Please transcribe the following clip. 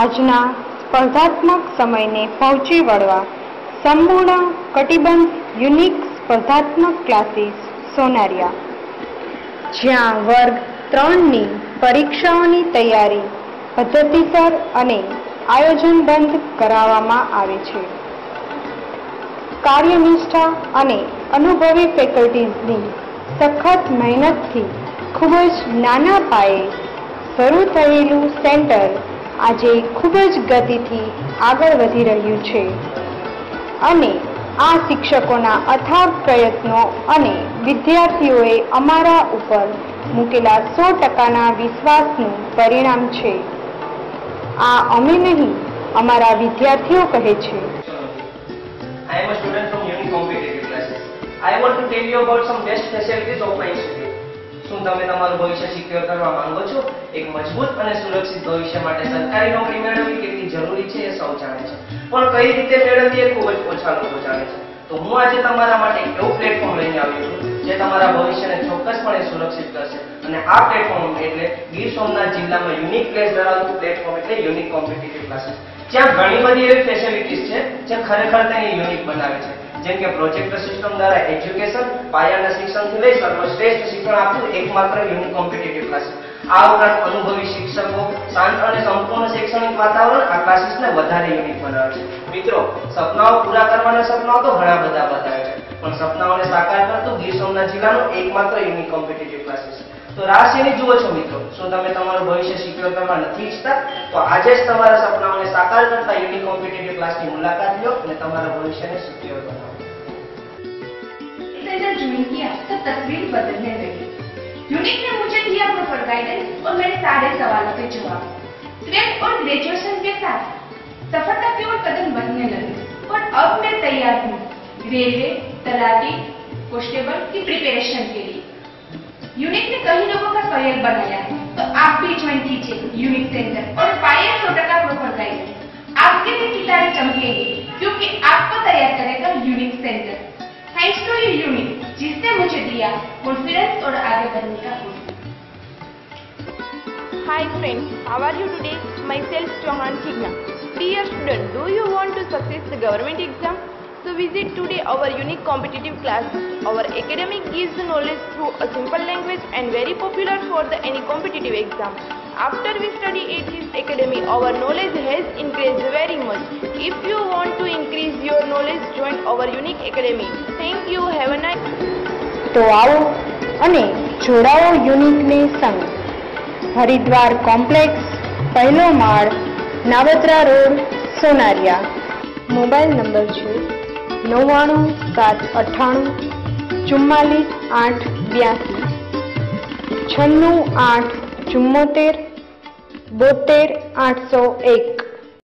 આજના સ્પર્ધાત્મક સમયને પહોંચી વળવા સંપૂર્ણ કટિબંધ યુનિક સ્પર્ધાત્મક ક્લાસીસ સોનારિયા, જ્યાં વર્ગ 3ની પરીક્ષાઓની તૈયારી પદ્ધતિસર અને આયોજનબદ્ધ કરાવવામાં આવે છે. કાર્યનિષ્ઠા અને અનુભવી ફેકલ્ટીઝની સખત મહેનતથી ખૂબ જ નાના પાયે શરૂ થયેલું સેન્ટર આજે ખૂબ જ ગતિથી આગળ વધી રહ્યું છે અને આ શિક્ષકોના અથાગ પ્રયત્નો અને વિદ્યાર્થીઓએ અમારા ઉપર મૂકેલા 100%ના વિશ્વાસનું પરિણામ છે. આ અમે નહીં, અમારા વિદ્યાર્થીઓ કહે છે. I am a student from Unique Competitive Classes. I want to tell you about some best facilities of my institute. શું તમે તમારું ભવિષ્ય સિક્યોર કરવા માંગો છો? એક મજબૂત અને સુરક્ષિત ભવિષ્ય માટે સરકારી નોકરી મેળવવી કેટલી જરૂરી છે એ સૌ જાણે છે, પણ કઈ રીતે મેળવવી એ ખૂબ જ ઓછા લોકો જાણે છે. તો હું આજે તમારા માટે એક એવું પ્લેટફોર્મ લઈને આવ્યો છું જે તમારા ભવિષ્યને ચોક્કસપણે સુરક્ષિત કરશે. અને આ પ્લેટફોર્મ એટલે ગીર સોમનાથ જિલ્લામાં યુનિક પ્લેસ ધરાવતું પ્લેટફોર્મ એટલે યુનિક કોમ્પિટિટિવ ક્લાસીસ. જ્યાં ઘણી બધી એવી ફેસિલિટીઝ છે જે ખરેખર તેને યુનિક બનાવે છે, જેમ કે પ્રોજેક્ટર સિસ્ટમ દ્વારા એજ્યુકેશન, પાયાના શિક્ષણથી લઈ સર્વશ્રેષ્ઠ શિક્ષણ આપતું એકમાત્ર યુનિક કોમ્પિટિટિવ ક્લાસીસ. આ ઉપરાંત અનુભવી શિક્ષકો, શાંત અને સંપૂર્ણ શૈક્ષણિક વાતાવરણ આ ક્લાસીસને વધારે યુનિક બનાવે છે. મિત્રો, સપનાઓ પૂરા કરવાના સપનાઓ તો ઘણા બધા બતાવે છે, પણ સપનાઓને સાકાર કરતું ગીર સોમનાથ જિલ્લાનું એકમાત્ર યુનિક કોમ્પિટિટિવ ક્લાસીસ. તો રાહ શેની જુઓ છો મિત્રો? શું તમે તમારું ભવિષ્ય સિક્યોર કરવા નથી ઈચ્છતા? તો આજે જ તમારા સપનાઓને સાકાર કરતા યુનિક કોમ્પિટિટિવ ક્લાસની મુલાકાત લો અને તમારા ભવિષ્યને સિક્યોર બનાવો. जब ज्वाइन किया तो तस्वीर बदलने लगी. यूनिक ने मुझे दिया प्रॉपर गाइडेंस और मेरे सारे सवालों के जवाब. 12 और ग्रेजुएशन के साथ सफलता की ओर कदम बढ़ने लगे और अब मैं तैयार हूँ रेलवे, तलाटी, कांस्टेबल की प्रिपरेशन के लिए. यूनिक ने कई लोगों का करियर बनाया है, तो आप भी ज्वाइन कीजिए यूनिक सेंटर और पाइए 100% प्रॉपर गाइडेंस. आपके भी सितारे चमकेंगे क्योंकि आपको तैयार करेगा unique centre. Thanks to you Unique, जिसने मुझे दिया कॉन्फिडेंस और आगे बढ़ने का हौसला. Hi friends, how are you today? Myself Chauhan Chigna. Dear student, do you want to success the government exam? So visit today our unique competitive classes. Our academy gives the knowledge through a simple language and very popular for the any competitive exam. After we study at this academy, our knowledge has increased very much. If you want to increase your knowledge, join our unique academy. Thank you. Have a nice. તો આવો અને જોડાઓ યુનિકને સંગ. Haridwar complex, પહેલો માળ, Navatra road, Sonariya. Mobile number છે 99 798 44 882 96 8 74 72 801.